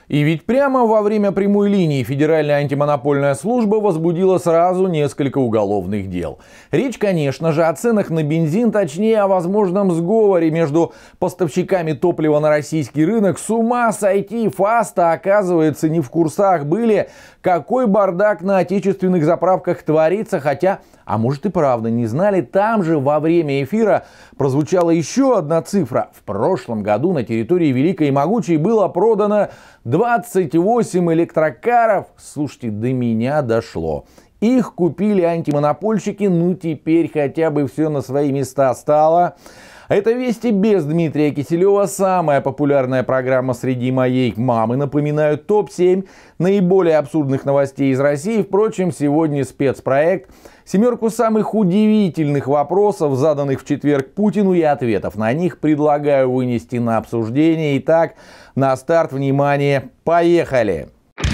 И ведь прямо во время прямой линии Федеральная антимонопольная служба возбудила сразу несколько уголовных дел. Речь, конечно же, о ценах на бензин, точнее о возможном сговоре между поставщиками топлива на российский рынок. С ума сойти, ФАСТа, оказывается, не в курсах были, какой бардак на отечественных заправках творится, хотя, а может и правда не знали, там же во время эфира прозвучала еще одна цифра. В прошлом году на территории Великой и Могучей было продано 28 электрокаров. Слушайте, до меня дошло. Их купили антимонопольщики, ну теперь хотя бы все на свои места стало. Это «Вести» без Дмитрия Киселева. Самая популярная программа среди моей мамы. Напоминаю, топ-7 наиболее абсурдных новостей из России. Впрочем, сегодня спецпроект. 7 самых удивительных вопросов, заданных в четверг Путину, и ответов на них предлагаю вынести на обсуждение. Итак, на старт, внимание, поехали!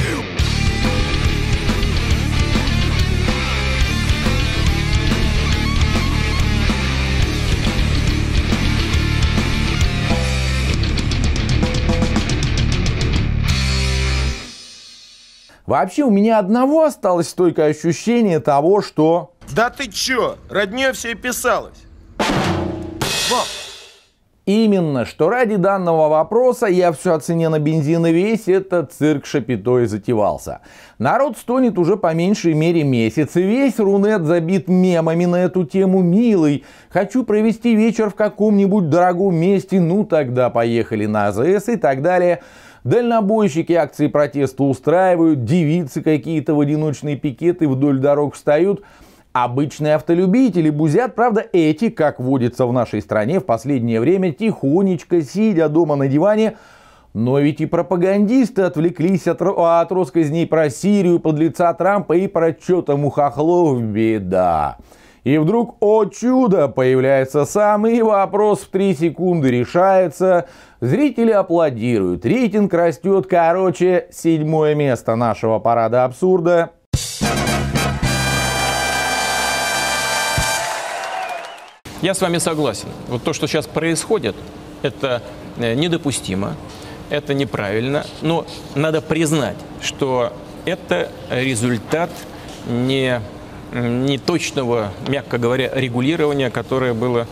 Вообще у меня одного осталось стойкое ощущение того, что... Да ты чё? Родня все писалось. Во. Именно, что ради данного вопроса я все о цене на бензин и весь этот цирк шапито и затевался. Народ стонет уже по меньшей мере месяц, и весь Рунет забит мемами на эту тему. Милый, хочу провести вечер в каком-нибудь дорогом месте, ну тогда поехали на АЗС и так далее. Дальнобойщики акции протеста устраивают, девицы какие-то в одиночные пикеты вдоль дорог встают. Обычные автолюбители бузят, правда, эти, как водится в нашей стране в последнее время, тихонечко, сидя дома на диване. Но ведь и пропагандисты отвлеклись от россказней про Сирию, подлеца Трампа и про чё-то мухохлов, беда. И вдруг, о чудо, появляется самый вопрос в 3 секунды решается. Зрители аплодируют, рейтинг растет. Короче, 7-е место нашего парада абсурда. Я с вами согласен. Вот то, что сейчас происходит, это недопустимо, это неправильно. Но надо признать, что это результат не точного, мягко говоря, регулирования, которое было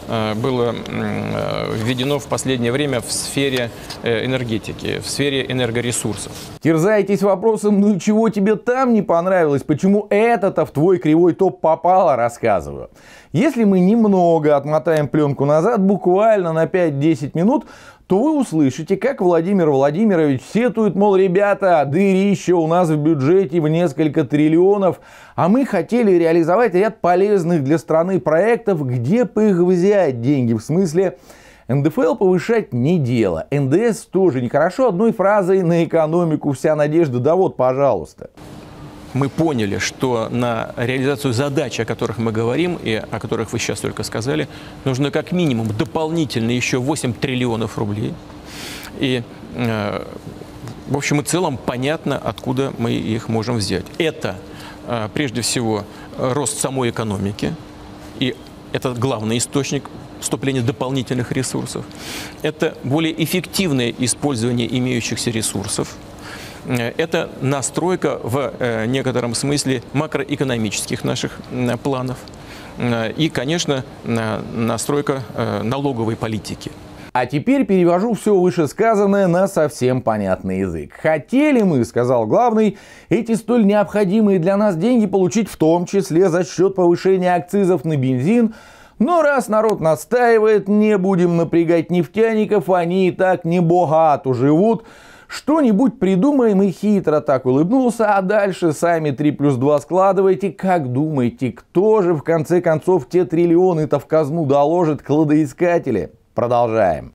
введено в последнее время в сфере энергетики, в сфере энергоресурсов. Терзаетесь вопросом, ну и чего тебе там не понравилось, почему это-то в твой кривой топ попало, рассказываю. Если мы немного отмотаем пленку назад, буквально на 5-10 минут, то вы услышите, как Владимир Владимирович сетует, мол, ребята, дырище у нас в бюджете в несколько триллионов, а мы хотели реализовать ряд полезных для страны проектов, где бы их взять деньги, в смысле НДФЛ повышать не дело, НДС тоже нехорошо, одной фразой на экономику вся надежда, да вот, пожалуйста. Мы поняли, что на реализацию задач, о которых мы говорим и о которых вы сейчас только сказали, нужно как минимум дополнительно еще 8 триллионов рублей. И в общем и целом понятно, откуда мы их можем взять. Это прежде всего рост самой экономики, и это главный источник вступления дополнительных ресурсов. Это более эффективное использование имеющихся ресурсов. Это настройка в некотором смысле макроэкономических наших планов и, конечно, настройка налоговой политики. А теперь перевожу все вышесказанное на совсем понятный язык. Хотели мы, сказал главный, эти столь необходимые для нас деньги получить в том числе за счет повышения акцизов на бензин. Но раз народ настаивает, не будем напрягать нефтяников, они и так не богато живут. Что-нибудь придумаем, и хитро так улыбнулся, а дальше сами 3 + 2 складывайте. Как думаете, кто же в конце концов те триллионы-то в казну доложит? Кладоискатели? Продолжаем.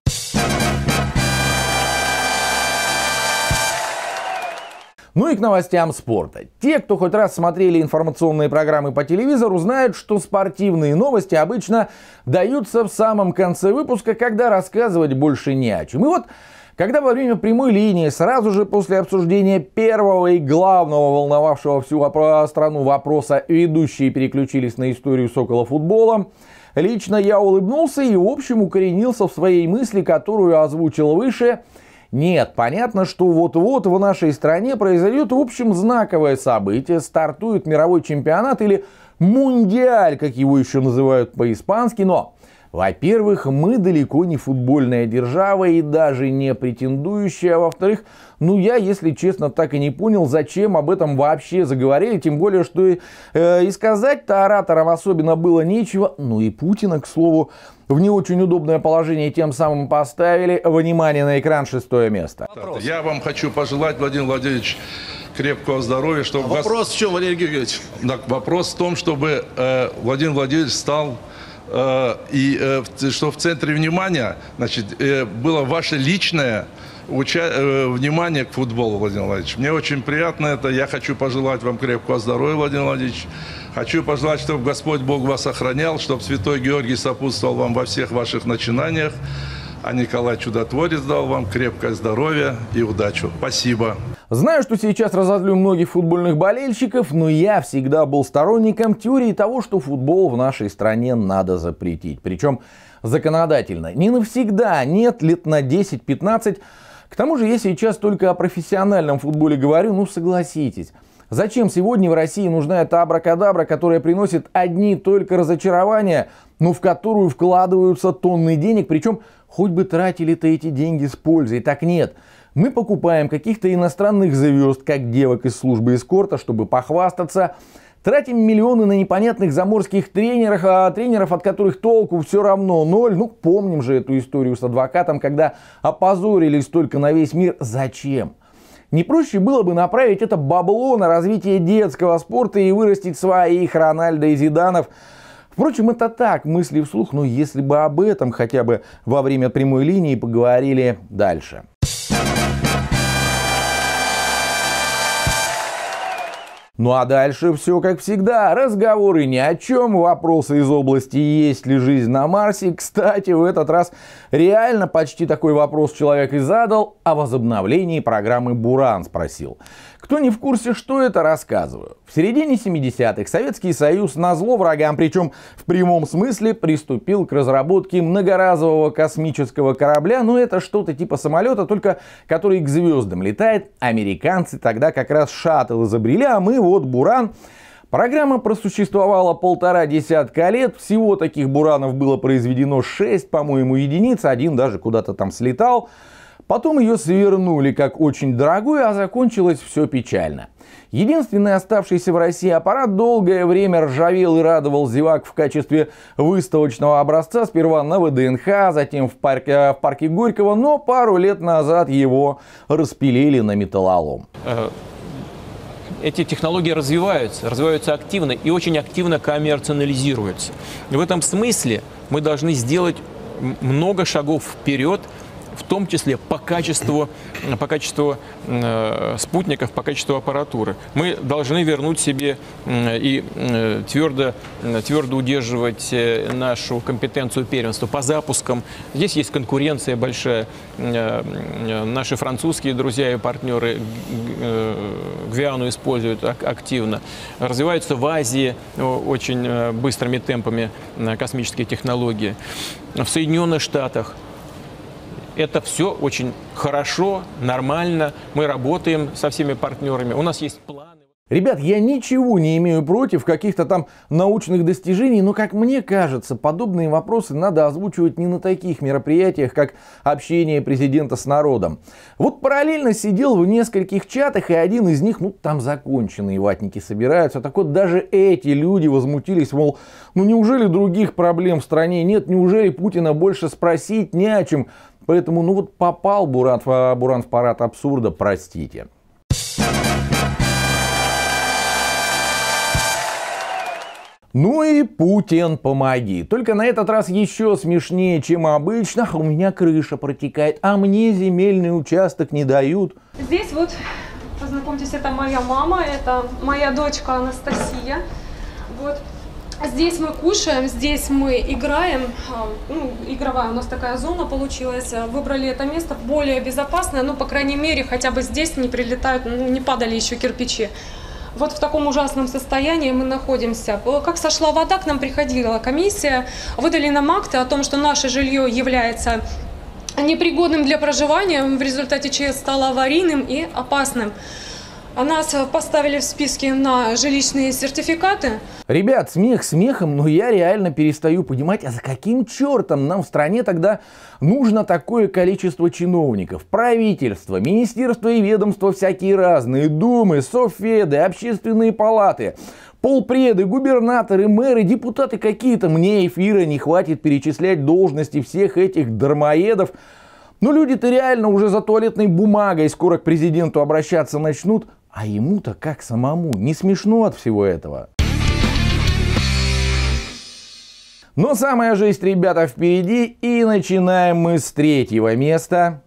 Ну и к новостям спорта. Те, кто хоть раз смотрели информационные программы по телевизору, знают, что спортивные новости обычно даются в самом конце выпуска, когда рассказывать больше не о чем. И вот, когда во время прямой линии, сразу же после обсуждения первого и главного волновавшего всю страну вопроса, ведущие переключились на историю Сокола-футбола, лично я улыбнулся и, в общем, укоренился в своей мысли, которую озвучил выше. Нет, понятно, что вот-вот в нашей стране произойдет, в общем, знаковое событие. Стартует мировой чемпионат или мундиаль, как его еще называют по-испански. Но, во-первых, мы далеко не футбольная держава и даже не претендующая. А во-вторых, я, если честно, так и не понял, зачем об этом вообще заговорили. Тем более, что и сказать-то ораторам особенно было нечего. И Путина, к слову, в не очень удобное положение тем самым поставили. Внимание на экран, 6-е место. Я вам хочу пожелать, Владимир Владимирович, крепкого здоровья. Чтобы вопрос в чем, Валерий Георгиевич? Вопрос в том, чтобы Владимир Владимирович стал что в центре внимания, было ваше личное внимание к футболу, Владимир Владимирович. Мне очень приятно это. Я хочу пожелать вам крепкого здоровья, Владимир Владимирович. Хочу пожелать, чтобы Господь Бог вас охранял, чтобы Святой Георгий сопутствовал вам во всех ваших начинаниях. А Николай Чудотворец дал вам крепкое здоровье и удачу. Спасибо. Знаю, что сейчас разозлю многих футбольных болельщиков, но я всегда был сторонником теории того, что футбол в нашей стране надо запретить. Причем законодательно. Не навсегда, нет, лет на 10-15. К тому же я сейчас только о профессиональном футболе говорю, согласитесь. Зачем сегодня в России нужна эта абракадабра, которая приносит одни только разочарования, в которую вкладываются тонны денег, причем хоть бы тратили-то эти деньги с пользой. Так нет, мы покупаем каких-то иностранных звезд, как девок из службы эскорта, чтобы похвастаться, тратим миллионы на непонятных заморских тренеров, от которых толку все равно ноль. Помним же эту историю с адвокатом, когда опозорились только на весь мир. Зачем? Не проще было бы направить это бабло на развитие детского спорта и вырастить своих Рональдо и Зиданов. Впрочем, это так, мысли вслух, но если бы об этом хотя бы во время прямой линии поговорили дальше. А дальше все как всегда. Разговоры ни о чем, вопросы из области «Есть ли жизнь на Марсе?». Кстати, в этот раз реально почти такой вопрос человек и задал. О возобновлении программы «Буран» спросил. Кто не в курсе, что это, рассказываю. В середине 70-х Советский Союз назло врагам, причем в прямом смысле, приступил к разработке многоразового космического корабля. Это что-то типа самолета, только который к звездам летает. Американцы тогда как раз шаттл изобрели, а мы «Буран». Программа просуществовала 1,5 десятка лет. Всего таких «Буранов» было произведено 6, по-моему, единиц. Один даже куда-то там слетал. Потом ее свернули как очень дорогую, а закончилось все печально. Единственный оставшийся в России аппарат долгое время ржавел и радовал зевак в качестве выставочного образца. Сперва на ВДНХ, затем в парке Горького, но пару лет назад его распилили на металлолом. Эти технологии развиваются активно и очень активно коммерциализируются. И в этом смысле мы должны сделать много шагов вперед, в том числе по качеству спутников, по качеству аппаратуры. Мы должны вернуть себе и твердо удерживать нашу компетенцию первенства по запускам. Здесь есть конкуренция большая. Наши французские друзья и партнеры Гвиану используют активно. Развиваются в Азии очень быстрыми темпами космические технологии. В Соединенных Штатах это все очень хорошо, нормально. Мы работаем со всеми партнерами. У нас есть планы. Ребят, я ничего не имею против каких-то там научных достижений, но, как мне кажется, подобные вопросы надо озвучивать не на таких мероприятиях, как общение президента с народом. Параллельно сидел в нескольких чатах, и один из них, там законченные ватники собираются. Так вот, даже эти люди возмутились, мол, неужели других проблем в стране нет, неужели Путина больше спросить не о чем? Поэтому, попал Буран в парад абсурда, простите. И Путин, помоги. Только на этот раз еще смешнее, чем обычно. У меня крыша протекает, а мне земельный участок не дают. Здесь познакомьтесь, это моя мама, это моя дочка Анастасия. Здесь мы кушаем, здесь мы играем. Игровая у нас такая зона получилась. Выбрали это место более безопасное, по крайней мере, хотя бы здесь не прилетают, не падали еще кирпичи. В таком ужасном состоянии мы находимся. Как сошла вода, к нам приходила комиссия, выдали нам акты о том, что наше жилье является непригодным для проживания. В результате ЧС стало аварийным и опасным. А нас поставили в списке на жилищные сертификаты. Ребят, смех смехом, но я реально перестаю понимать, а за каким чертом нам в стране тогда нужно такое количество чиновников? Правительство, министерства и ведомства всякие разные, думы, совфеды, общественные палаты, полпреды, губернаторы, мэры, депутаты какие-то. Мне эфира не хватит перечислять должности всех этих дармоедов. Но люди-то реально уже за туалетной бумагой скоро к президенту обращаться начнут. А ему-то как самому? Не смешно от всего этого. Но самая жесть, ребята, впереди. И начинаем мы с 3-го места.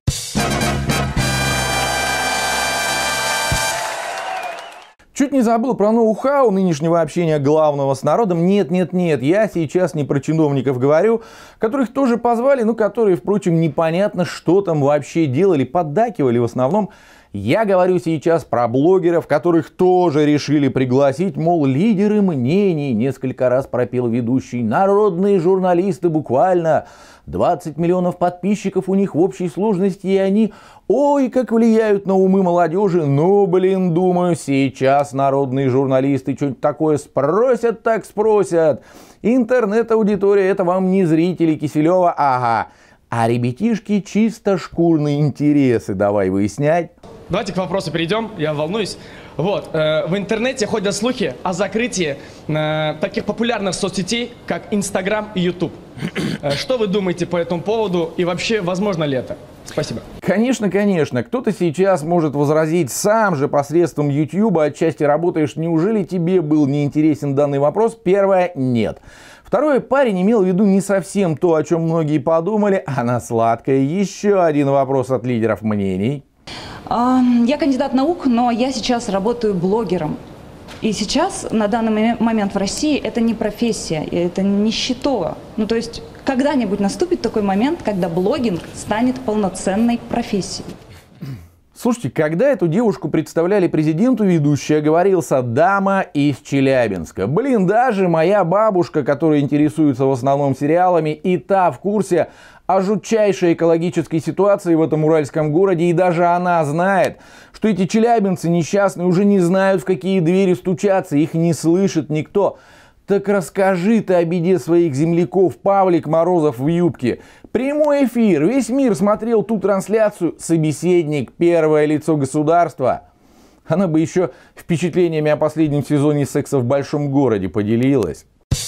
Чуть не забыл про ноу-хау нынешнего общения главного с народом. Нет, я сейчас не про чиновников говорю, которых тоже позвали, но которые, впрочем, непонятно, что там вообще делали, поддакивали в основном. Я говорю сейчас про блогеров, которых тоже решили пригласить, мол, лидеры мнений, несколько раз пропел ведущий, народные журналисты буквально. 20 миллионов подписчиков у них в общей сложности, и они, ой, как влияют на умы молодежи. Ну, блин, думаю, сейчас народные журналисты что-нибудь такое спросят, так спросят. Интернет-аудитория — это вам не зрители Киселева, ага. А ребятишки чисто шкурные интересы давай выяснять. Давайте к вопросу перейдем, я волнуюсь. Вот, в интернете ходят слухи о закрытии таких популярных соцсетей, как Инстаграм и Ютуб. Что вы думаете по этому поводу и вообще возможно ли это? Спасибо. Конечно. Кто-то сейчас может возразить, сам же посредством Ютуба отчасти работаешь. Неужели тебе был неинтересен данный вопрос? Первое, нет. Второе, парень имел в виду не совсем то, о чем многие подумали, а на сладкое. Еще один вопрос от лидеров мнений. Я кандидат наук, но я сейчас работаю блогером. И сейчас, на данный момент в России, это не профессия, это нищета. Ну, то есть, когда-нибудь наступит такой момент, когда блогинг станет полноценной профессией. Слушайте, когда эту девушку представляли президенту, ведущая говорился дама из Челябинска. Блин, даже моя бабушка, которая интересуется в основном сериалами, и та в курсе о жутчайшей экологической ситуации в этом уральском городе. И даже она знает, что эти челябинцы несчастные уже не знают, в какие двери стучаться, их не слышит никто. Так расскажи ты о беде своих земляков, Павлик Морозов в юбке. Прямой эфир, весь мир смотрел ту трансляцию, собеседник, первое лицо государства. Она бы еще впечатлениями о последнем сезоне «Секса в большом городе» поделилась.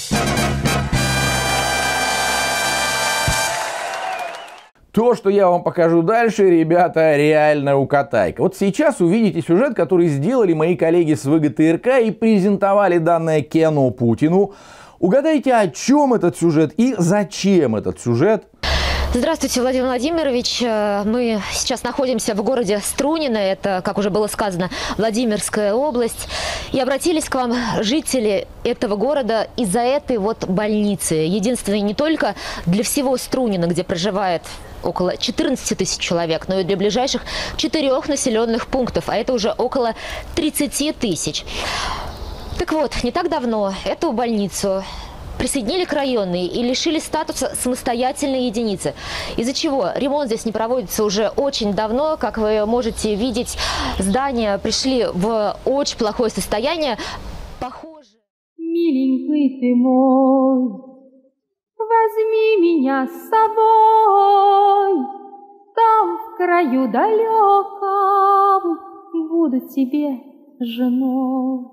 То, что я вам покажу дальше, ребята, реально укатайка. Вот сейчас увидите сюжет, который сделали мои коллеги с ВГТРК и презентовали данное кино Путину. Угадайте, о чем этот сюжет и зачем этот сюжет? Здравствуйте, Владимир Владимирович. Мы сейчас находимся в городе Струнино, это, как уже было сказано, Владимирская область. И обратились к вам жители этого города из-за этой вот больницы. Единственной не только для всего Струнино, где проживает около 14 тысяч человек, но и для ближайших 4 населенных пунктов, а это уже около 30 тысяч. Так вот, не так давно эту больницу присоединили к районной и лишили статуса самостоятельной единицы. Из-за чего ремонт здесь не проводится уже очень давно. Как вы можете видеть, здания пришли в очень плохое состояние. Похоже... Миленький ты мой, возьми меня с собой, там в краю далеком буду тебе женой.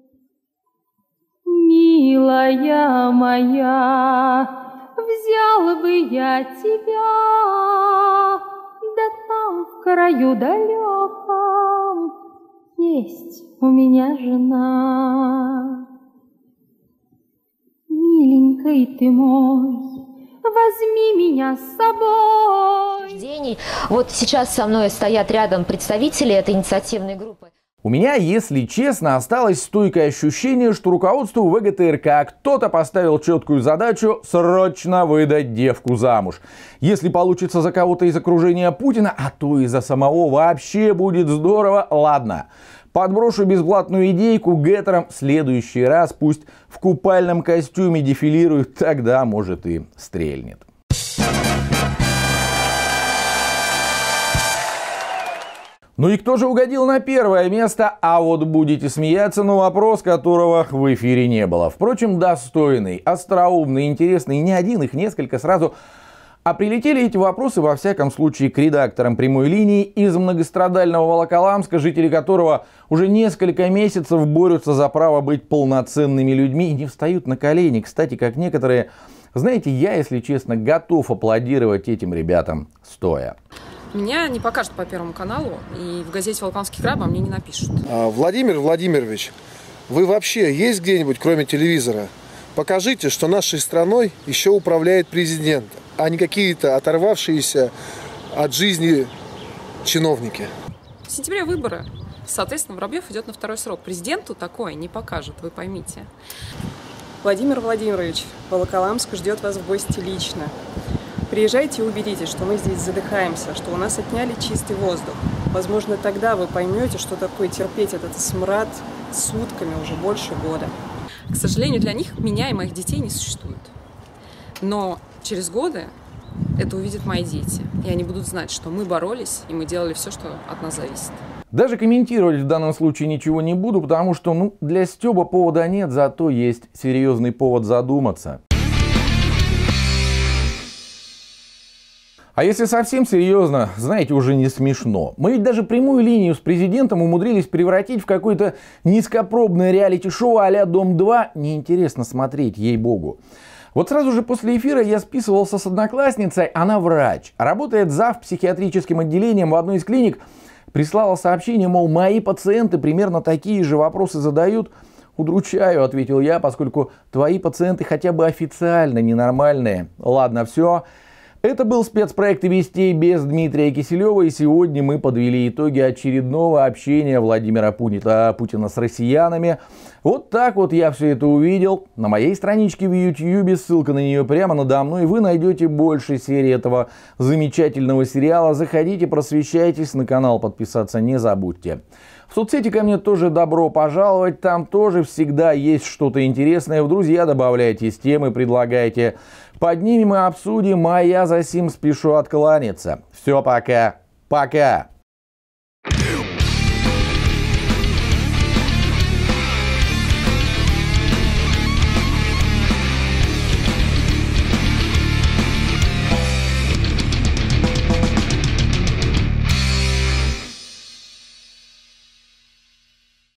Милая моя, взял бы я тебя, да там в краю далеком есть у меня жена. Миленький ты мой, возьми меня с собой. Вот сейчас со мной стоят рядом представители этой инициативной группы. У меня, если честно, осталось стойкое ощущение, что руководству ВГТРК кто-то поставил четкую задачу срочно выдать девку замуж. Если получится за кого-то из окружения Путина, а то и за самого, вообще будет здорово. Ладно, подброшу бесплатную идейку гетерам. В следующий раз пусть в купальном костюме дефилирует, тогда может и стрельнет. Ну и кто же угодил на первое место? А вот будете смеяться, но вопрос которого в эфире не было. Впрочем, достойный, остроумный, интересный, не один, их несколько сразу. А прилетели эти вопросы, во всяком случае, к редакторам «Прямой линии» из многострадального Волоколамска, жители которого уже несколько месяцев борются за право быть полноценными людьми и не встают на колени. Кстати, как некоторые, знаете, я, если честно, готов аплодировать этим ребятам стоя. Меня не покажут по Первому каналу, и в газете «Волоколамский край» обо мне не напишут. Владимир Владимирович, вы вообще есть где-нибудь, кроме телевизора? Покажите, что нашей страной еще управляет президент, а не какие-то оторвавшиеся от жизни чиновники. В сентябре выборы. Соответственно, Воробьев идет на второй срок. Президенту такое не покажут, вы поймите. Владимир Владимирович, Волоколамск ждет вас в гости лично. Приезжайте и убедитесь, что мы здесь задыхаемся, что у нас отняли чистый воздух. Возможно, тогда вы поймете, что такое терпеть этот смрад сутками уже больше года. К сожалению, для них меня и моих детей не существует. Но через годы это увидят мои дети. И они будут знать, что мы боролись, и мы делали все, что от нас зависит. Даже комментировать в данном случае ничего не буду, потому что для стёба повода нет, зато есть серьезный повод задуматься. А если совсем серьезно, знаете, уже не смешно. Мы ведь даже прямую линию с президентом умудрились превратить в какое-то низкопробное реалити-шоу а-ля «Дом-2». Неинтересно смотреть, ей-богу. Вот сразу же после эфира я списывался с одноклассницей, она врач, работает зав. Психиатрическим отделением в одной из клиник. Прислала сообщение, мол, мои пациенты примерно такие же вопросы задают. «Удручаю», — ответил я, поскольку твои пациенты хотя бы официально ненормальные. Ладно, все. Это был спецпроект «Вестей» без Дмитрия Киселева, и сегодня мы подвели итоги очередного общения Владимира Путина с россиянами. Вот так вот я все это увидел. На моей страничке в YouTube, ссылка на нее прямо надо мной, вы найдете больше серий этого замечательного сериала. Заходите, просвещайтесь, на канал подписаться не забудьте. В соцсети ко мне тоже добро пожаловать, там тоже всегда есть что-то интересное. В друзья добавляйтесь, темы предлагайте. Поднимем и обсудим, а я за сим спешу откланяться. Все, пока. Пока.